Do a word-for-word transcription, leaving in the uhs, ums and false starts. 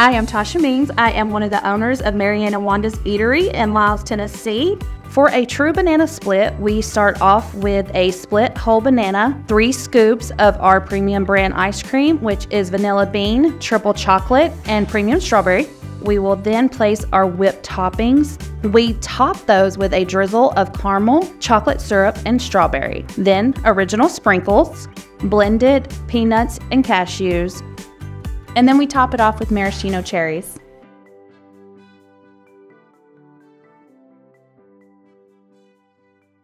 I am Tasha Means. I am one of the owners of Maryann Wanda's Eatery in Lyles, Tennessee. For a true banana split, we start off with a split whole banana, three scoops of our premium brand ice cream, which is vanilla bean, triple chocolate, and premium strawberry. We will then place our whipped toppings. We top those with a drizzle of caramel, chocolate syrup, and strawberry. Then original sprinkles, blended peanuts and cashews, and then we top it off with maraschino cherries.